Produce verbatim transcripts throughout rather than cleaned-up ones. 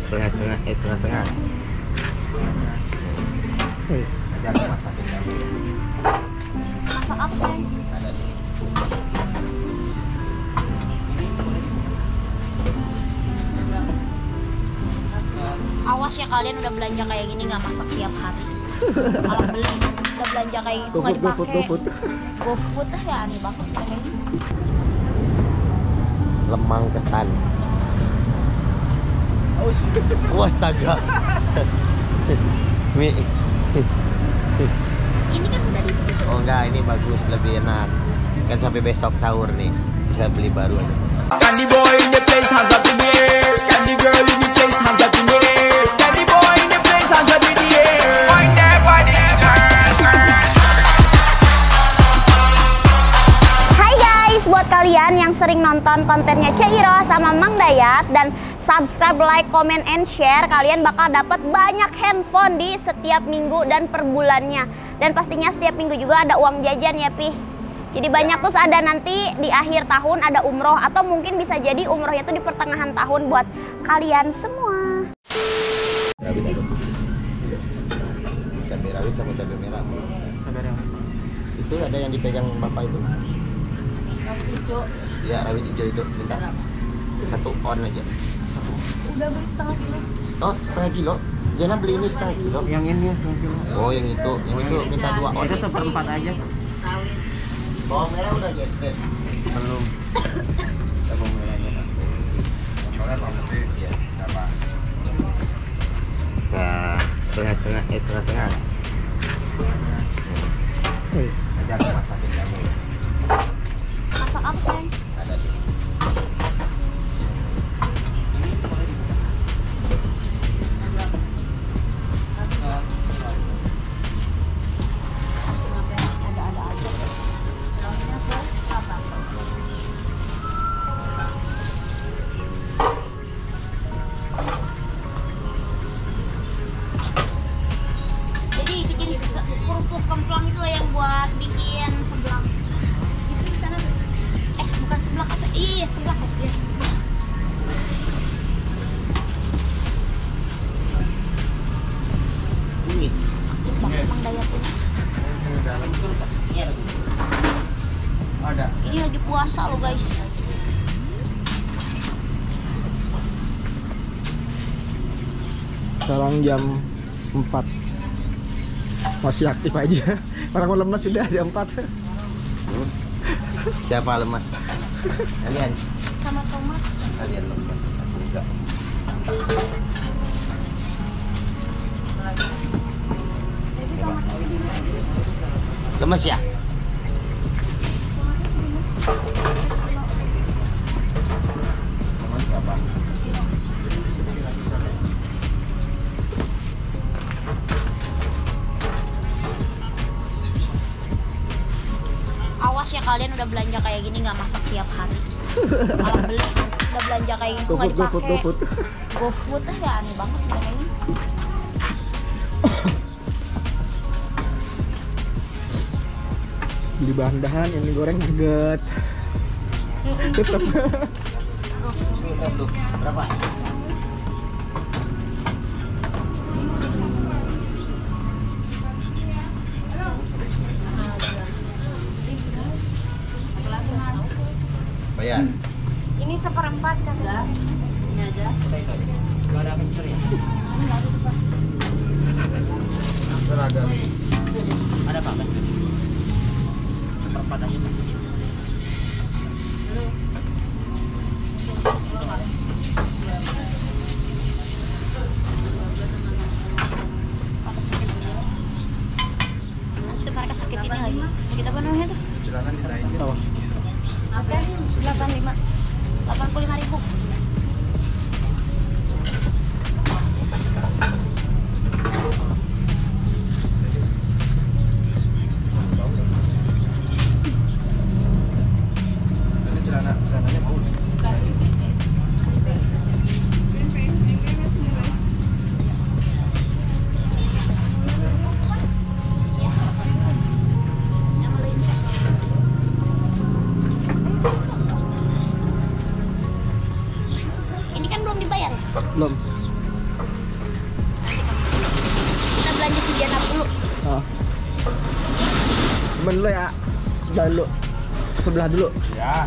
setengah-setengah, eh setengah-setengah. Nanti aku masakin kamu. Masak apa sih? Ada nih. Awas ya kalian udah belanja kayak gini nggak masak tiap hari. Malah beli udah belanja kayak gitu nggak dipakai. GoFood, GoFood ah ya aneh banget kayak gini. Lemang ketan. Oh, astaga. Mi. Ini kan udah di Oh enggak, ini bagus, lebih enak. Kan sampai besok sahur nih, bisa beli baru aja. Candy boy in the place, hands up in the air. Candy girl in the place, hands up in the air. Candy boy in the place, hands up in the air. Wind that body, girl, girl. Hai guys, buat kalian yang sering nonton kontennya Ceiro sama Mang Dayat dan subscribe, like, comment, and share, kalian bakal dapat banyak handphone di setiap minggu dan per bulannya. Dan pastinya setiap minggu juga ada uang jajan ya Pi. Jadi banyak, terus ada nanti di akhir tahun ada umroh, atau mungkin bisa jadi umrohnya tuh di pertengahan tahun buat kalian semua. Rawit ada. Cabai rawit sama cabai merah. Cabai rawit. Itu ada yang dipegang bapak itu. Rawit hijau. Ya, rawit hijau itu minta satu on aja. Udah beli setengah kilo. Oh, setengah kilo. Jangan beli ini setengah kilo. Yang ini setengah kilo. Oh, yang itu, yang itu minta dua on. Itu seperempat aja. Rawit. Bawang merah udah jadi. Belum. Bawang merahnya. Iya, apa? Nah, setengah-setengah, eh setengah-setengah. Nanti aku masakin kamu. Masak apa sayang? Ada nih. Kerupuk kemplang itu yang buat bikin seblak. Itu di sana. Eh, bukan seblak apa? Iya, seblak aja. Ini. Bang, Bang Dayat tuh. Ada. Ini lagi puasa loh, guys. Sekarang jam empat. Masih aktif aja. Orang lemas sudah jam empat. Hmm. Siapa lemas? Kalian? Sama tomat. Kalian lemas, aku enggak. Lemas ya? Awas ya kalian udah belanja kayak gini nggak masak tiap hari. Malah beli udah belanja kayak gitu nggak GoFood, dipakai. GoFood, GoFood ah ya aneh banget kayak gini. Beli bahan-bahan yang digoreng nugget. Tetap. Berapa? Bayar. Ini seperempat kan? Ini aja. Gak ada kencur ya? Seragam. Ada apa kencur? Seperempat aja. Nanti mereka sakit ini lagi. Kita apa namanya tuh? Silakan ditanya. Oh. Oke, delapan puluh lima. delapan puluh lima ribu. Ini celana celananya mau. Ini kan belum dibayar ya? Belum. bagian apa dulu? Oh. Cuman dulu ya. Sebelah dulu. Sebelah dulu. Ya.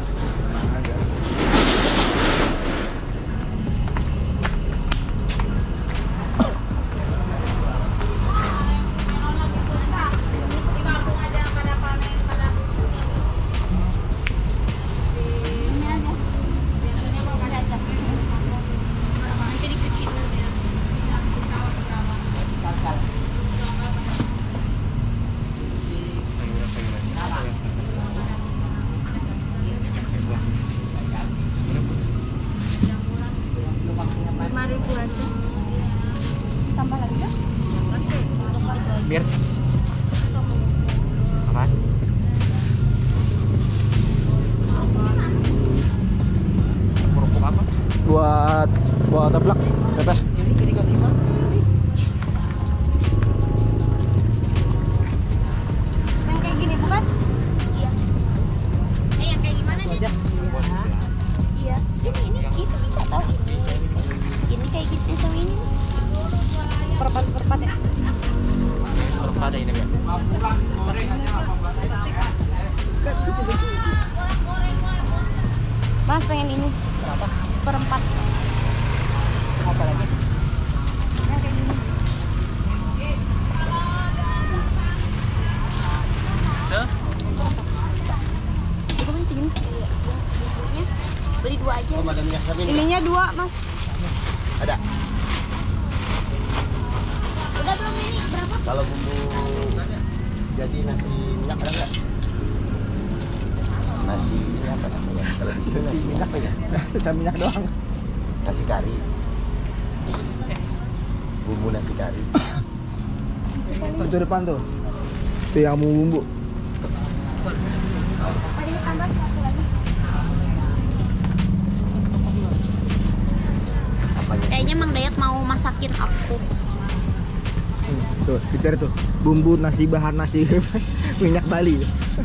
Nanti dicuci dulu ya. lima ribu aja. Tambah lagi kan? Biar apa? Kerupuk apa? Buat buat teblak. Teteh. Yang kayak gini bukan? Iya. Eh yang kayak gimana nih? Iya. Ini ini itu bisa tau. Ini kayak gitu sama ini. Perpat perpat ya. Kerupuk ada ini, Beb. Mas pengen ini. Berapa? Seperempat. Apa lagi? Ya kayak gini. Itu kan segini. Iya. Beli dua aja. Oh, ada minyak samin. Ininya dua, Mas. Ada. Udah belum ini? Berapa? Kalau bumbu jadi nasi minyak ada nggak? Nasi ini apa namanya? Kalau di sini nasi minyak apa ya? Sisa minyak doang. Nasi kari. Bumbu nasi kari. Itu depan tuh. Tuh yang mau bumbu. Tadi tambah satu lagi. Apanya? Kayaknya Mang Dayat mau masakin aku. Hmm, tuh, dicari tuh. Bumbu nasi bahan nasi minyak Bali.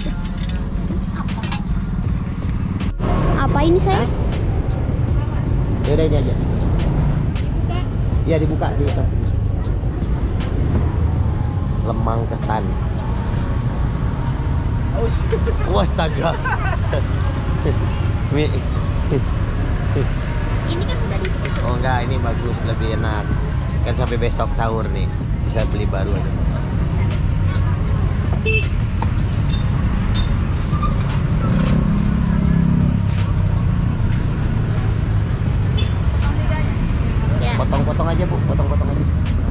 Apa ini saya? Ya udah ini aja. Iya dibuka di atas. Lemang ketan. Oh, astaga. Mi- Ini kan udah di. Oh enggak, ini bagus, lebih enak. Kan sampai besok sahur nih, bisa beli baru aja. Ya. Potong-potong aja Bu, potong-potong aja.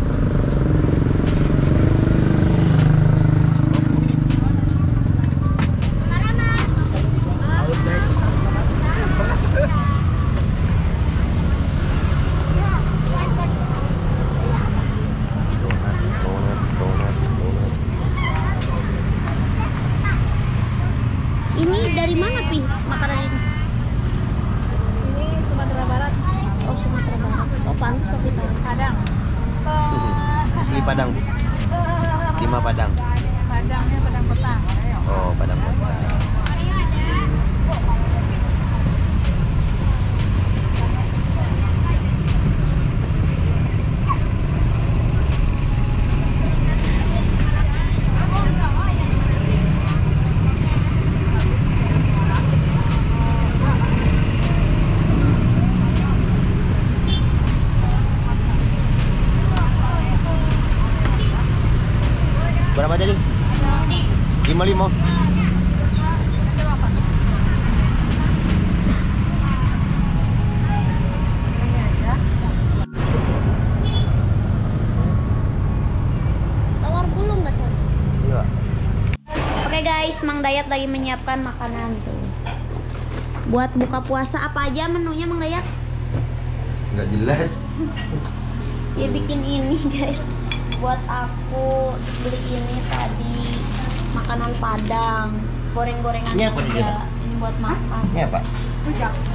Donat, donat, donat, donat. Ini dari mana Pi makanan ini? Ini Sumatera Barat, Oh Sumatera Barat. Oh pantas kopi tahu. Padang. Asli Padang Bu. Lima Padang. Padangnya Padang Kota. Oh, Padang Kota. Berapa jadi? Lima lima. Telur gulung nggak sih? Iya. Oke guys, Mang Dayat lagi menyiapkan makanan tuh. Buat buka puasa apa aja menunya Mang Dayat? Nggak jelas. Dia bikin ini guys. Buat aku beli ini tadi makanan Padang, goreng-gorengan Ini apa nih, juga. Ini buat makan. Ini apa? Rujak.